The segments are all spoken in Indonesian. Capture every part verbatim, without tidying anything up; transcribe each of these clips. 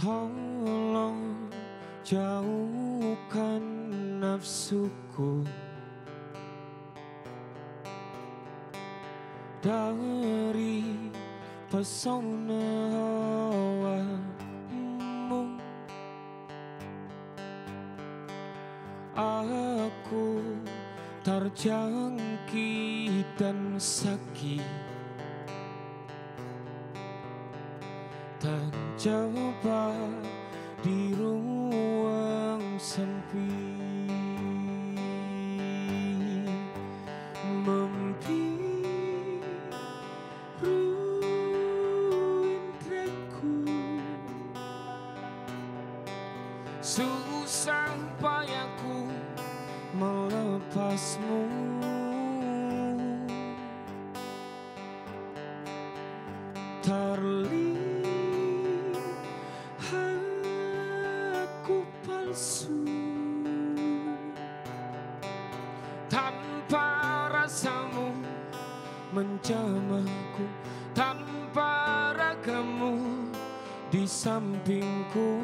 Tolong jauhkan nafsuku dari pesona hawamu. Aku terjangkit dan sakit, terjebak di ruang sempit, membiru indraku. Susah payahku melepasmu, terlihat aku palsu, tanpa rasamu menjamahku, tanpa ragamu di sampingku.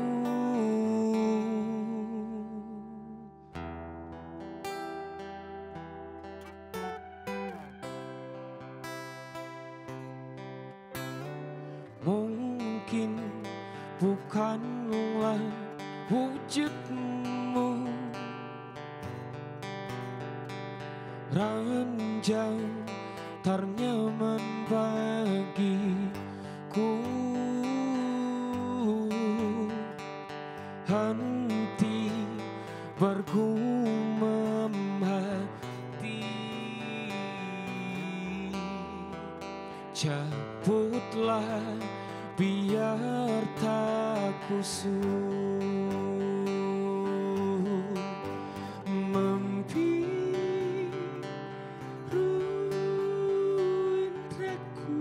Mungkin bukanlah wujudmu ranjang ternyaman bagiku, henti bergumam hati, cabutlah biar tak kusut, membiru indraku.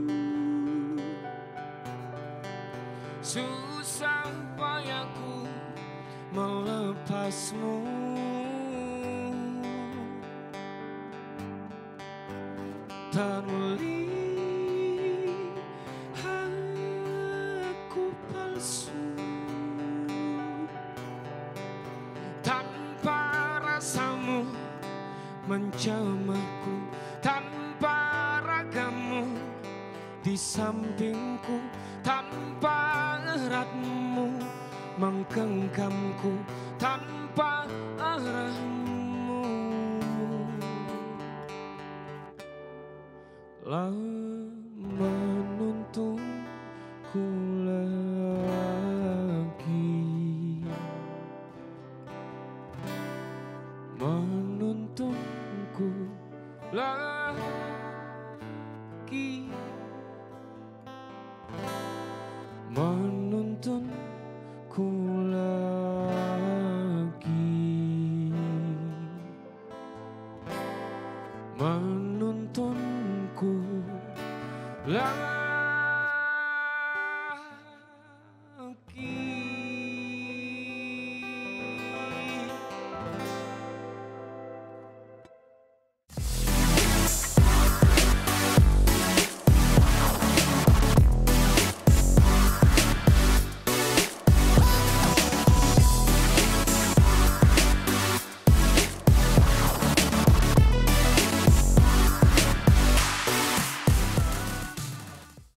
Susah payahku melepasmu, terlihat tanpa rasamu menjamahku, tanpa ragamu di sampingku, tanpa eratmu menggenggamku, tanpa arahmu. Lah menuntunku lagi, menuntunku lagi, menuntunku lagi, menuntunku lagi.